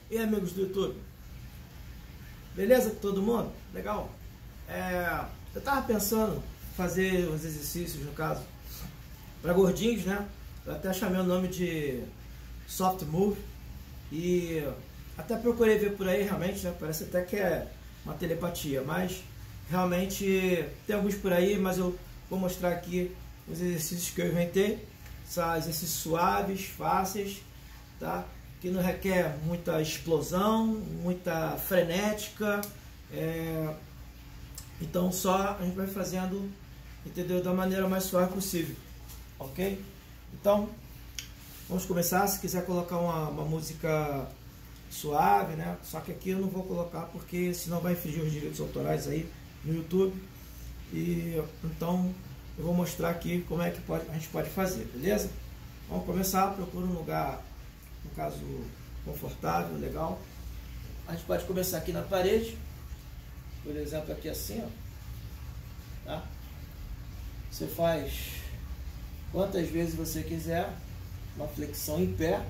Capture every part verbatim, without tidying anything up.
E aí, amigos do YouTube? Beleza com todo mundo? Legal? É, eu tava pensando fazer uns exercícios, no caso, para gordinhos, né? Eu até chamei o nome de Soft Move e até procurei ver por aí, realmente, né? Parece até que é uma telepatia, mas realmente tem alguns por aí, mas eu vou mostrar aqui os exercícios que eu inventei. São exercícios suaves, fáceis, tá? Que não requer muita explosão, muita frenética, é... então só a gente vai fazendo, entendeu, da maneira mais suave possível, ok? Então vamos começar. Se quiser colocar uma, uma música suave, né? Só que aqui eu não vou colocar porque senão vai infringir os direitos autorais aí no YouTube. E então eu vou mostrar aqui como é que pode, a gente pode fazer, beleza? Vamos começar. Procura um lugar, no caso, confortável, legal. A gente pode começar aqui na parede, por exemplo, aqui assim, ó, tá? Você faz quantas vezes você quiser, uma flexão em pé,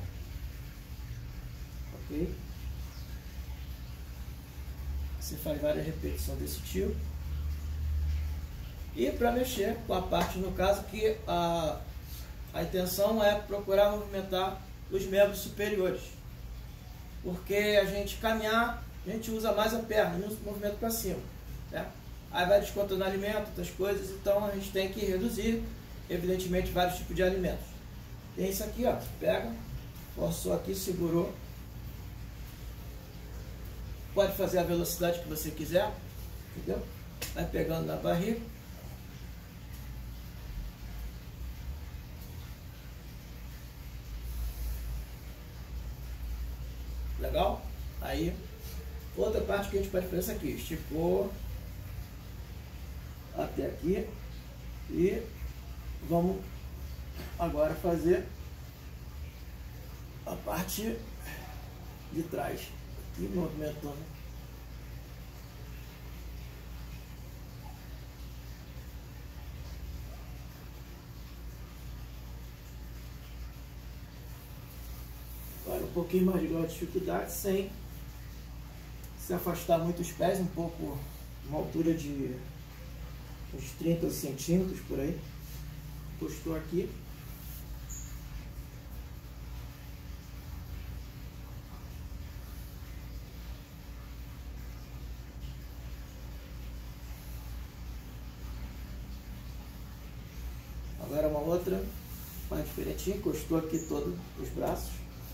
ok? Você faz várias repetições desse tipo. E para mexer com a parte, no caso, que a, a intenção é procurar movimentar os membros superiores, porque a gente caminhar, a gente usa mais a perna no movimento para cima, né? Aí vai descontando alimento, outras coisas, então a gente tem que reduzir, evidentemente, vários tipos de alimentos. Tem isso aqui, ó, pega, forçou aqui, segurou, pode fazer a velocidade que você quiser, entendeu? Vai pegando na barriga. Legal? Aí, outra parte que a gente pode fazer é essa aqui. Esticou até aqui. E vamos agora fazer a parte de trás. Aqui, movimentando. Agora um pouquinho mais de grau de dificuldade, sem se afastar muito os pés, um pouco, uma altura de uns trinta centímetros por aí. Encostou aqui. Agora uma outra, mais diferentinha, encostou aqui todos os braços.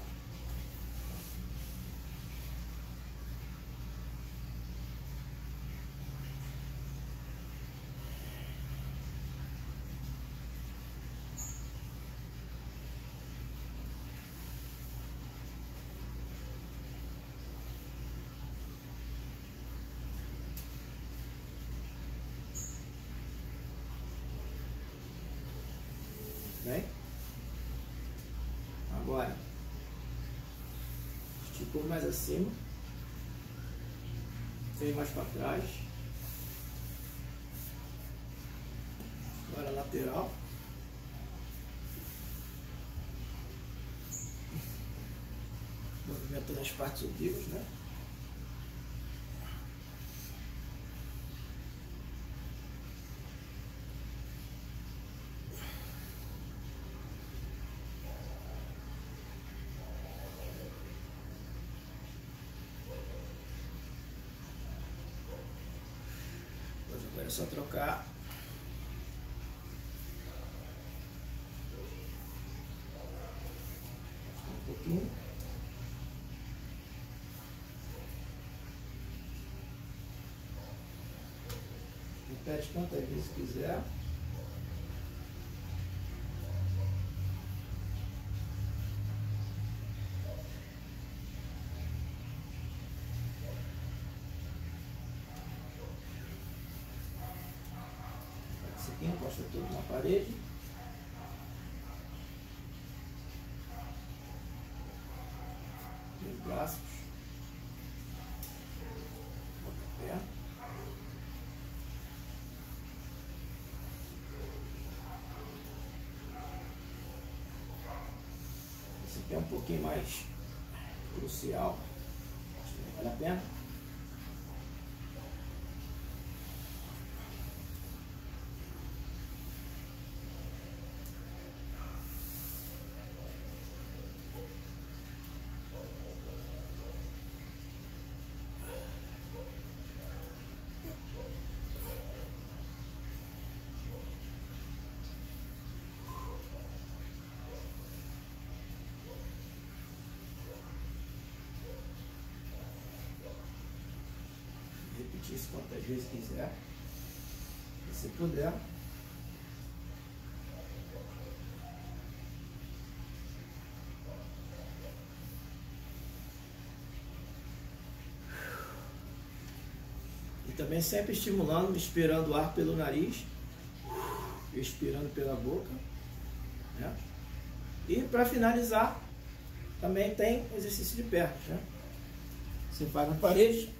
Bem, agora esticou mais acima, vem mais para trás, agora lateral, movimentando as partes oblíquas, né? Agora é só trocar. Um pouquinho. Repete quantas vezes quiser. Aqui encosta tudo na parede. Os braços. Outra perna. Esse aqui é um pouquinho mais crucial. Vale a pena? Repetir isso quantas vezes quiser, se puder. E também sempre estimulando, expirando o ar pelo nariz, expirando pela boca, né? E para finalizar, também tem exercício de pernas, né? Você vai na parede.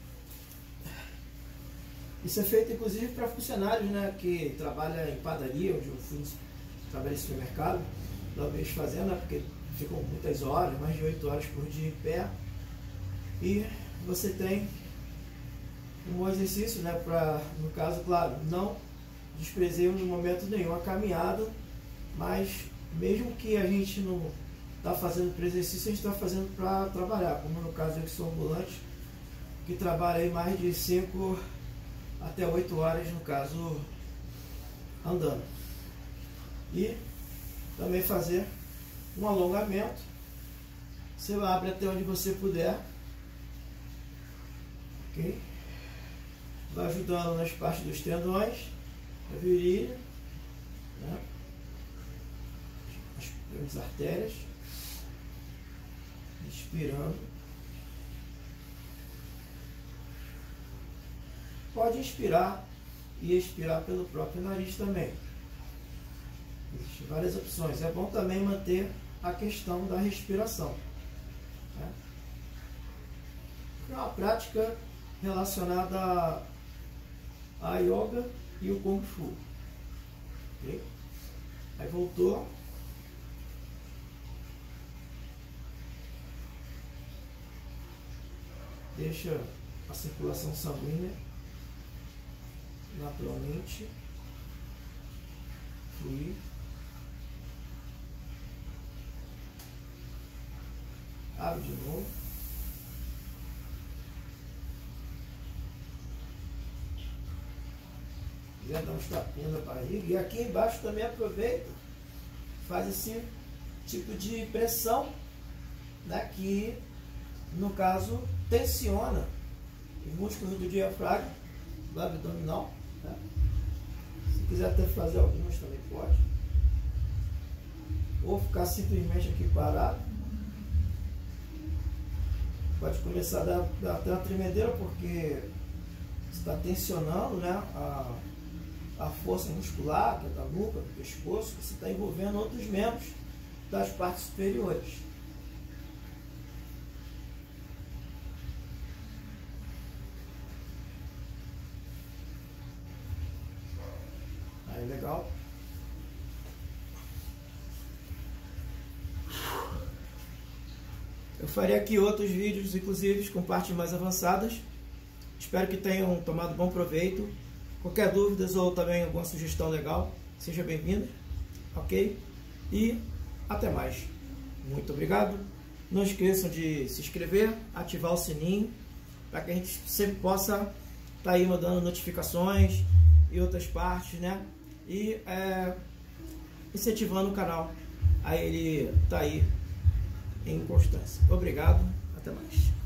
Isso é feito inclusive para funcionários, né, que trabalham em padaria, onde eu fui trabalhar em supermercado, talvez fazendo, né, porque ficam muitas horas, mais de oito horas por dia em pé. E você tem um bom exercício, né, para, no caso, claro, não desprezemos em momento nenhum a caminhada, mas mesmo que a gente não está fazendo para exercício, a gente está fazendo para trabalhar, como no caso eu que sou ambulante, que trabalha aí mais de cinco até oito horas, no caso, andando. E também fazer um alongamento. Você abre até onde você puder, ok? Vai ajudando nas partes dos tendões, a virilha, né? As, as artérias. Inspirando. Pode inspirar e expirar pelo próprio nariz também. Existem várias opções. É bom também manter a questão da respiração, né? É uma prática relacionada a, a yoga e o Kung Fu. Okay? Aí voltou. Deixa a circulação sanguínea naturalmente fluir. Abre de novo. Quiser dar uns tapinhas na barriga. E aqui embaixo também aproveita, faz esse tipo de pressão, né, que no caso tensiona os músculos do diafragma, do abdominal, né? Se quiser até fazer algumas também pode, ou ficar simplesmente aqui parado. Pode começar a dar, dar até uma tremedeira, porque você está tensionando, né, a, a força muscular, que é da nuca, do pescoço, você está envolvendo outros membros das partes superiores. Aí, legal. Eu farei aqui outros vídeos, inclusive com partes mais avançadas. Espero que tenham tomado bom proveito. Qualquer dúvida ou também alguma sugestão legal, seja bem-vindo, ok? E até mais. Muito obrigado. Não esqueçam de se inscrever, ativar o sininho, para que a gente sempre possa estar aí mandando notificações e outras partes, né? E é, incentivando o canal a ele estar aí em constância. Obrigado, até mais.